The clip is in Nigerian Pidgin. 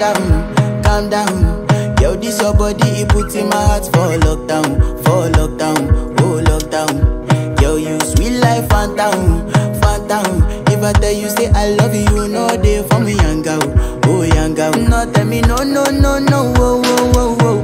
calm down. Yo, this your body, it put in my heart for lockdown, oh lockdown. Yo, you sweet life, phantom, phantom. If I tell you say I love you, you know they for me, young girl, oh young girl. No tell me no, no, no, no, oh, oh, oh, oh.